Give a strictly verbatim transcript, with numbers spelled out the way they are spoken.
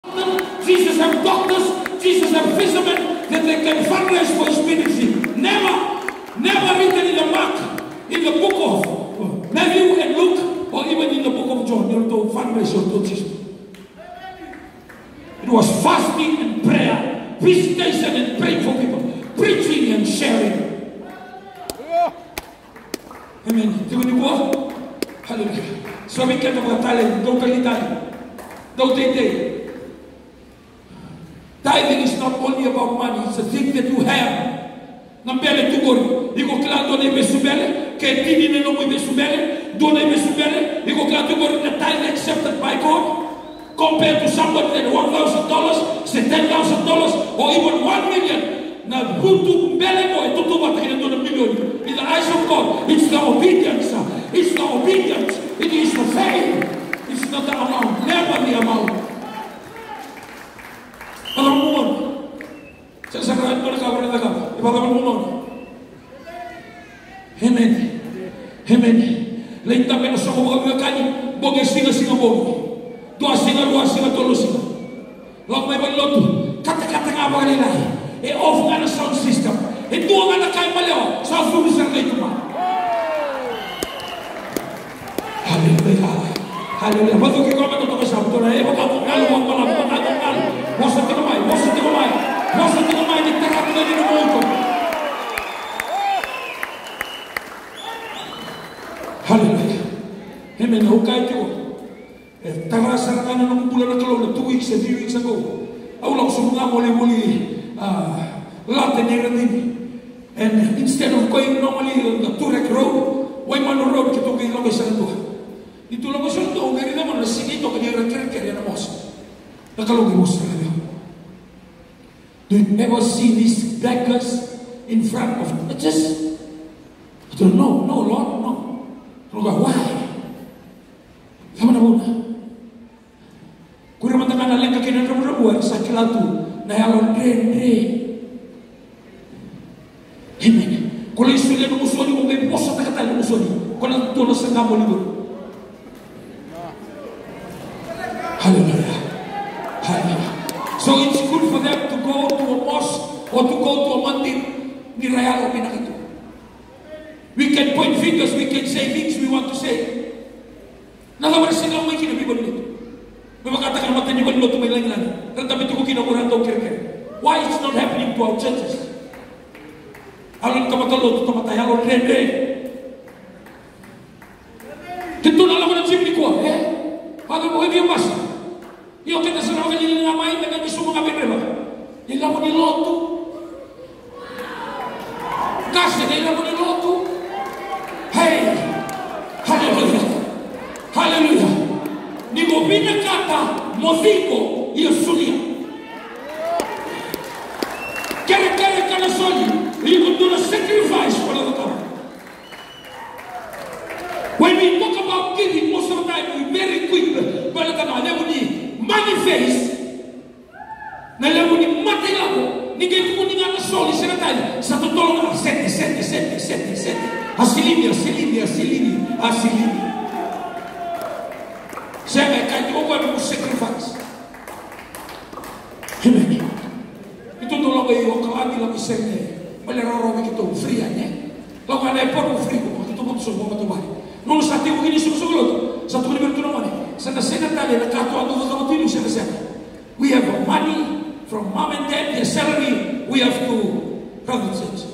Jesus have doctors, Jesus have fishermen that they can fundraise for his ministry. Never, never written in the Mark, in the book of Matthew and Luke, or even in the book of John, you to fundraise your Jesus. It was fasting and prayer, visitation and praying for people, preaching and sharing. Amen. Hallelujah. So we can have a talent, don't tell talent. Don't take it. Tithing is not only about money, it's a thing that you have. Nambele tugor, iko kila dona ibe subele, ke tini ne no ibe subele, dona ibe subele, iko kila tugor the tithe accepted by God, compared to somebody that one thousand dollars, say ten thousand dollars, or even one million. Now, who to bele boy, to to what in a million? In the eyes of God, it's the obedience. It's the obedience. It is the faith. It's not the amount. Never the amount. Alam mo mo. Sa sagrado na kawan na kawan. Ibabaw mo mo. Amen. Amen. Lain tayo na sa mga kani. Boge singa singa boge. Dua singa dua singa tolo singa. Lang may bagloto. Kata-kata nga ba nila? E-off nga na sound system. E dua nga na kayo maliwa. Sa sumisang na ito ba? Hallelujah. Hallelujah. Bato kayo kami ito ka sa ito na. E magkakong kalawang pala. Magkakong kalawang. Mostra que não vai, mostra que não vai, mostra que não vai, de terra tudo ali no mundo. Hallelujah. Amen. O kai tio. Tara sarangana no bulan na kalona two weeks, three weeks ago. Au lang sumunga mole mole ah latte negrandini. And instead of going normally on the Turek road, way man road que to kilo sa ito. Dito lang sa ito, ngari naman na sinito kanya rekere na mos. Nakalungi mo sa kanya. Do you ever see these beggars in front of churches? I don't know, no, Lord, no. Lord, why? Sama na muna. Kung naman ka na lang kakinarabuan sa kilatu na yalon re-re. Amen. Kung lang isulian ng usoni, kung may posa na katay ng usoni, kung lang tulos sa kamo ni Guru. Hallelujah. So it's good for them to go to a mosque or to go to a mandir. Niraya ko pinakito. We can point fingers, we can say things we want to say. Nalaman sila may kinabibon nito. May makatakan naman tayo nito may lang lang. Rantamit ko kinamurahan daw kira-kira. Why is it not happening to our churches? Alam ka matalot, tamatay, alam rende. Dito na lang ng simli ko, eh? Paano mo hindi yung masa? Yung kita sa mga kanina nga main, naging gusto mga pinreba. Nila mo niloto. Kasi nila mo niloto. Hey! Hallelujah! Hallelujah! Ni mo pinakata, moziko, iyo sulia. Kere-kere ka na soli, you could do a sacrifice for the God. When we talk about giving, most of the time we very quick, but the man need manifest. Na lemo ni mate labo, ni kay ko ni nga soli sa tayo. Sa totoo nga sete sete sete sete sete. Asilini, asilini, asilini, asilini. Sabi kay ko ko mo sacrifice. Amen. Ito to lang ay kalami lang isene. Maleroro kito free anya. Lo kana po free ko, ito mo so mo matubay. Non sa tiwo gini susulot. Sa tuwa ni naman eh. Sa nasena tayo nakato ang mga kapatid sa nasena. We have money from mom and dad, their salary. We have to come to church.